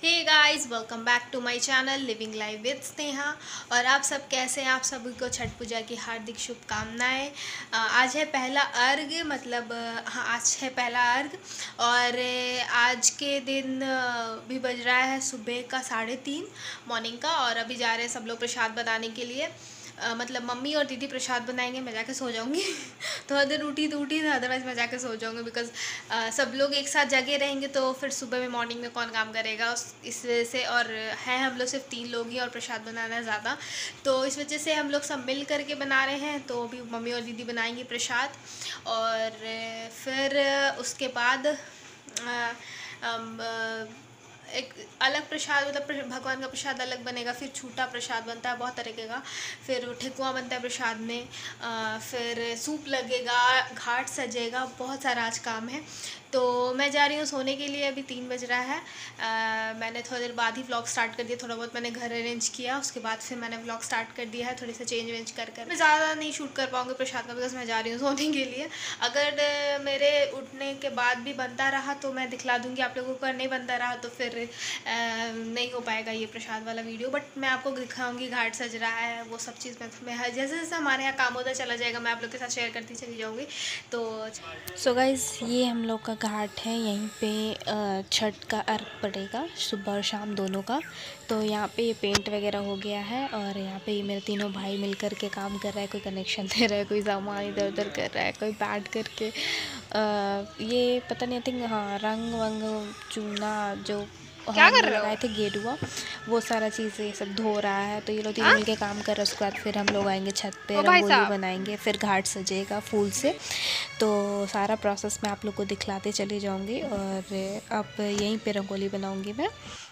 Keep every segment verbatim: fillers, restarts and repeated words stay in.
Hey guys, welcome back to my channel living life with Sneha. और आप सब कैसे हैं? आप सभी को छठ पूजा की हार्दिक शुभकामनाएं। अ, आज है पहला अर्घ, मतलब अ, हाँ, आज है पहला अर्घ। और अ, आज के दिन अ, भी बज रहा है सुबह का साढ़े तीन मॉर्निंग का। और अभी जा रहे हैं सब लोग प्रसाद बनाने के लिए। Uh, मतलब मम्मी और दीदी प्रसाद बनाएंगे, मैं जाके सो जाऊंगी। थोड़ा देर उठी तो उठी, अदरवाइज़ मैं जाके सो जाऊंगी। बिकॉज uh, सब लोग एक साथ जगे रहेंगे तो फिर सुबह में मॉर्निंग में कौन काम करेगा, उस इस वजह से। और हैं हम लोग सिर्फ तीन लोग ही और प्रसाद बनाना है ज़्यादा, तो इस वजह से हम लोग सब मिल करके बना रहे हैं। तो अभी मम्मी और दीदी बनाएंगी प्रसाद। और फिर उसके बाद आ, अम, आ, एक अलग प्रसाद, मतलब भगवान का प्रसाद अलग बनेगा। फिर छूटा प्रसाद बनता है बहुत तरीके का। फिर ठेकुआ बनता है प्रसाद में। आ, फिर सूप लगेगा, घाट सजेगा, बहुत सारा आज काम है। तो मैं जा रही हूँ सोने के लिए, अभी तीन बज रहा है। आ, मैंने थोड़ी देर बाद ही व्लॉग स्टार्ट कर दिया, थोड़ा बहुत मैंने घर अरेंज किया, उसके बाद फिर मैंने व्लॉग स्टार्ट कर दिया है। थोड़ी सा चेंज वेंज कर कर मैं ज़्यादा नहीं शूट कर पाऊँगी प्रसाद का, बिकॉज मैं जा रही हूँ सोने के लिए। अगर मेरे उठने के बाद भी बनता रहा तो मैं दिखला दूँगी आप लोगों को, नहीं बनता रहा तो फिर नहीं हो पाएगा ये प्रसाद वाला वीडियो। बट मैं आपको दिखाऊंगी घाट सज रहा है, वो सब चीज़ मैं, मैं जैसे जैसे हमारे यहाँ काम होता चला जाएगा मैं आप लोग के साथ शेयर करती चली जाऊँगी। तो सो so गाइज़, ये हम लोग का घाट है। यहीं पे छठ का अर्घ पड़ेगा, सुबह और शाम दोनों का। तो यहाँ पे ये पेंट वगैरह हो गया है और यहाँ पे ये मेरे तीनों भाई मिल कर के काम कर रहा है। कोई कनेक्शन दे रहा है, कोई सामान इधर उधर कर रहा है, कोई बैठ करके आ, ये पता नहीं, आई थिंक हाँ, रंग वंग चूना जो क्या हम कर लोग रहे लगाए हो? थे गेरुआ, वो सारा चीज़ ये सब धो रहा है। तो ये लोग तीनों मिलके काम कर रहे हैं। उसके बाद फिर हम लोग आएंगे छत पे, ओ भाई रंगोली साहब, बनाएंगे, फिर घाट सजेगा फूल से। तो सारा प्रोसेस मैं आप लोग को दिखलाते चली जाऊंगी। और अब यहीं पे रंगोली बनाऊंगी मैं,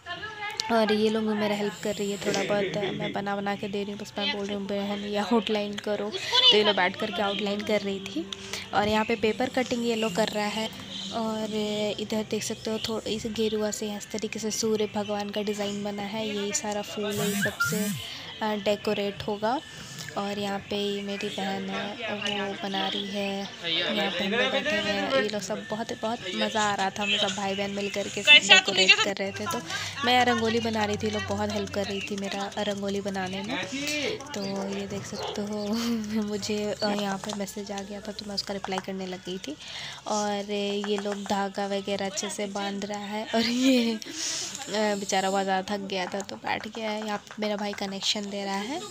और ये लोग मेरा हेल्प कर रही है थोड़ा बहुत। मैं बना बना के दे रही हूँ, बस मैं बोल रही हूँ बहन ये आउटलाइन करो, तो ये लोग बैठ करके आउटलाइन कर रही थी। और यहाँ पे पेपर कटिंग ये लोग कर रहा है। और इधर देख सकते हो थोड़ा इस गेरुआ से इस तरीके से सूर्य भगवान का डिज़ाइन बना है। यही सारा फूल है, ये सबसे डेकोरेट होगा। और यहाँ पे मेरी बहन है, वो बना रही है। यहाँ पे हम लोग बैठे हुए हैं, ये लोग सब बहुत बहुत मज़ा आ रहा था। हम सब भाई बहन मिल करके डेकोरेट कर रहे थे। तो मैं रंगोली बना रही थी, लोग बहुत हेल्प कर रही थी मेरा रंगोली बनाने में। तो ये देख सकते हो मुझे यहाँ पे मैसेज आ गया था तो मैं उसका रिप्लाई करने लग गई थी। और ये लोग धागा वगैरह अच्छे से बांध रहा है। और ये बेचारा बहुत ज़्यादा थक गया था तो बैठ गया है। यहाँ पे मेरा भाई कनेक्शन दे रहा है।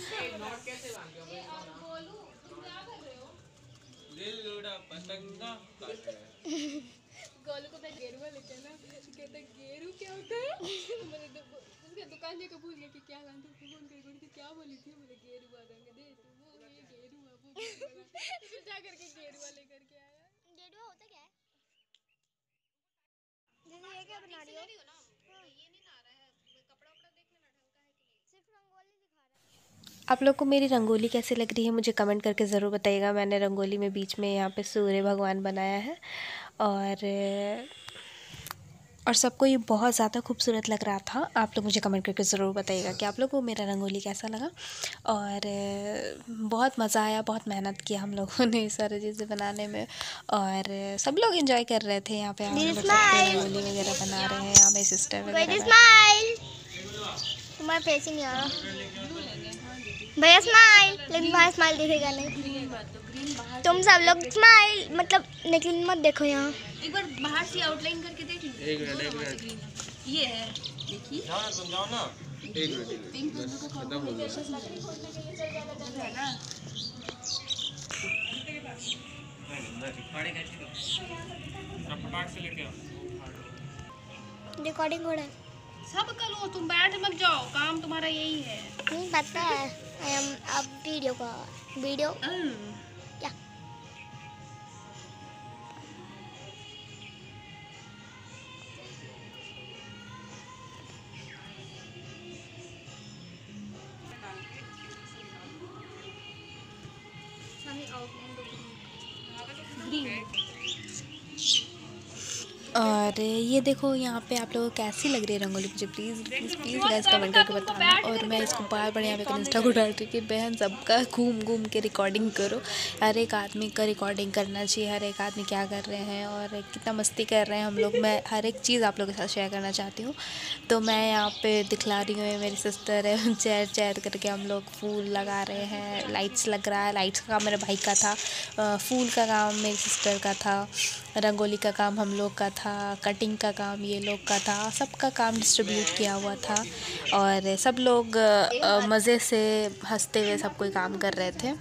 गोलू को गेरुआ लेके ना, कहता गेरू क्या होता है? मैंने उसका दुकान जाकर पूछ लिया कि क्या लाना था, फोन करके क्या बोली थी, बोले गेरुआ रंग दे, तो वो ये गेरुआ वो गेरुआ फिर जा करके गेरुआ लेकर के आया। गेरुआ होता क्या है? दीदी ये क्या बना रही हो? हाँ। ये नहीं आ रहा है, कपड़ा उपड़ा देख लेना ढंग का है कि नहीं, सिर्फ रंगोली दिखा रहा है। आप लोग को मेरी रंगोली कैसी लग रही है मुझे कमेंट करके ज़रूर बताइएगा। मैंने रंगोली में बीच में यहाँ पे सूर्य भगवान बनाया है। और और सबको ये बहुत ज़्यादा खूबसूरत लग रहा था। आप लोग मुझे कमेंट करके ज़रूर बताइएगा कि आप लोग को मेरा रंगोली कैसा लगा। और बहुत मज़ा आया, बहुत मेहनत किया हम लोगों ने इस सारी चीज़ें बनाने में। और सब लोग एंजॉय कर रहे थे। यहाँ पे हम लोग सब रंगोली वगैरह बना रहे हैं। यहाँ मेरी सिस्टर वगैरह स्माइल, तुम्हारा फेस ही नहीं आ रहा भैया। स्माइल, लेकिन बाहर स्माइल दिखेगा नहीं। तुम सब लोग स्माइल मतलब लेकिन मत देखो यहाँ। एक बार बाहर से आउटलाइन करके देख लीजिए। एक मिनट एक मिनट ये है, देखिए जाओ ना, तुम जाओ ना, एक मिनट बस खत्म हो गया है ना। रिकॉर्डिंग हो रहा है, सब करो, तुम बैठ मत जाओ, काम तुम्हारा यही है। नहीं पता है। आई एम अब वीडियो का वीडियो क्या और ये देखो यहाँ पे आप लोगों को कैसी लग रही है रंगोली मुझे please please please guys comment करके बताना। और मैं इसको बार बार यहाँ पे इंस्टा को डाल रही कि बहन सबका घूम घूम के रिकॉर्डिंग करो, हर एक आदमी का रिकॉर्डिंग करना चाहिए, हर एक आदमी क्या कर रहे हैं और कितना मस्ती कर रहे हैं हम लोग। मैं हर एक चीज़ आप लोगों के साथ शेयर करना चाहती हूँ। तो मैं यहाँ पे दिखला रही हूँ, मेरी सिस्टर है, चेयर चेयर करके हम लोग फूल लगा रहे हैं, लाइट्स लग रहा है। लाइट्स का काम मेरे भाई का था, फूल का काम मेरी सिस्टर का था, रंगोली का काम हम लोग का था, कटिंग का काम ये लोग का था, सबका काम डिस्ट्रीब्यूट किया हुआ था। और सब लोग मज़े से हंसते हुए सब कोई काम कर रहे थे,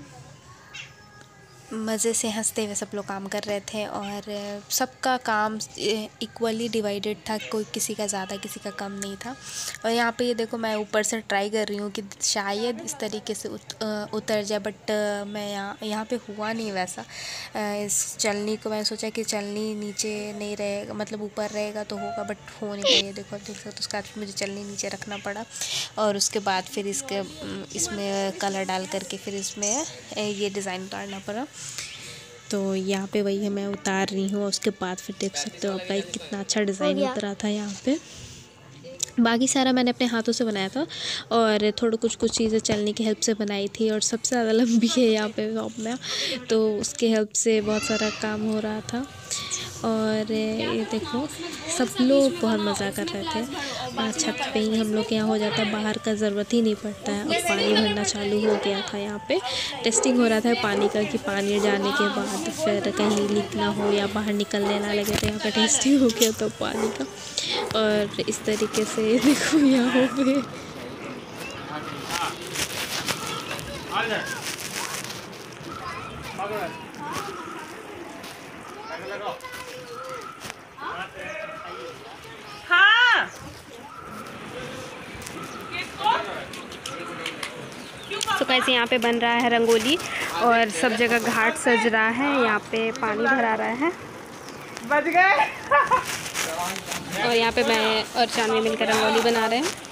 मज़े से हंसते हुए सब लोग काम कर रहे थे। और सबका काम इक्वली डिवाइडेड था, कोई किसी का ज़्यादा किसी का कम नहीं था। और यहाँ पे ये देखो मैं ऊपर से ट्राई कर रही हूँ कि शायद इस तरीके से उत, उतर जाए, बट मैं यहाँ यहाँ पे हुआ नहीं वैसा। इस चलनी को मैंने सोचा कि चलनी नीचे नहीं रहेगा, मतलब ऊपर रहेगा तो होगा, बट हो नहीं पाया। देखो देख सकते हो, उसके बाद मुझे चलनी नीचे रखना पड़ा और उसके बाद फिर इसके इसमें कलर डाल करके फिर इसमें ये डिज़ाइन उतारना पड़ा। तो यहाँ पे वही है मैं उतार रही हूँ। उसके बाद फिर देख सकते हो आपका कितना अच्छा डिज़ाइन उतरा था यहाँ पे। बाकी सारा मैंने अपने हाथों से बनाया था और थोड़ा कुछ कुछ चीज़ें चलने की हेल्प से बनाई थी। और सबसे ज़्यादा लंबी है यहाँ पे शॉप में, तो उसके हेल्प से बहुत सारा काम हो रहा था। और ये देखो सब लोग बहुत मज़ा कर रहे थे। छत पे ही हम लोग के यहाँ हो जाता है, बाहर का ज़रूरत ही नहीं पड़ता है। और पानी भरना चालू हो गया था, यहाँ पे टेस्टिंग हो रहा था पानी का कि पानी जाने के बाद फिर कहीं लीक ना हो या बाहर निकलने ना लगे, तो यहाँ पे टेस्टिंग हो गया था पानी का। और इस तरीके से देखो यहाँ पे हाँ तो कैसे यहाँ पे बन रहा है रंगोली और सब जगह घाट सज रहा है, यहाँ पे पानी भरा रहा है। बच गए। और यहाँ पे मैं और चांदनी मिलकर रंगोली बना रहे हैं।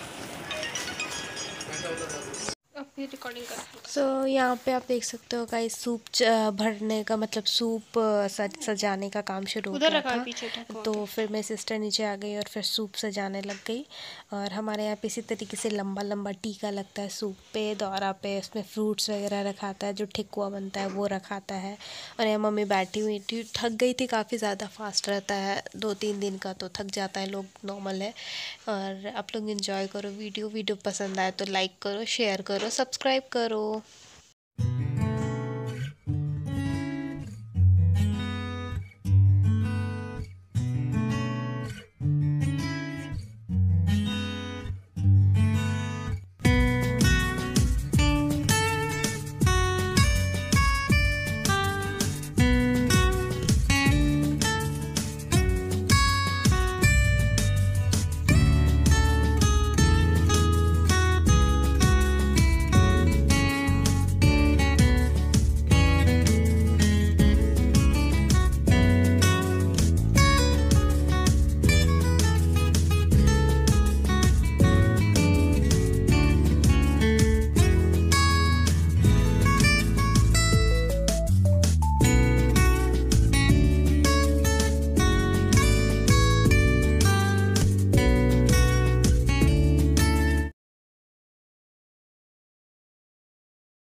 रिकॉर्डिंग कर सो so, यहाँ पे आप देख सकते हो गाइस सूप भरने का मतलब सूप सज सजाने का काम शुरू हो गया था। पीछे तो फिर मेरी सिस्टर नीचे आ गई और फिर सूप सजाने लग गई। और हमारे यहाँ पे इसी तरीके से लंबा लंबा टीका लगता है सूप पे, दौरा पे, उसमें फ्रूट्स वगैरह रखाता है, जो ठेकुआ बनता है वो रखाता है। और यहाँ मम्मी बैठी हुई थी, थक गई थी, काफ़ी ज़्यादा फास्ट रहता है दो तीन दिन का, तो थक जाता है लोग, नॉर्मल है। और आप लोग एंजॉय करो वीडियो वीडियो पसंद आए तो लाइक करो, शेयर करो, सब्सक्राइब करो।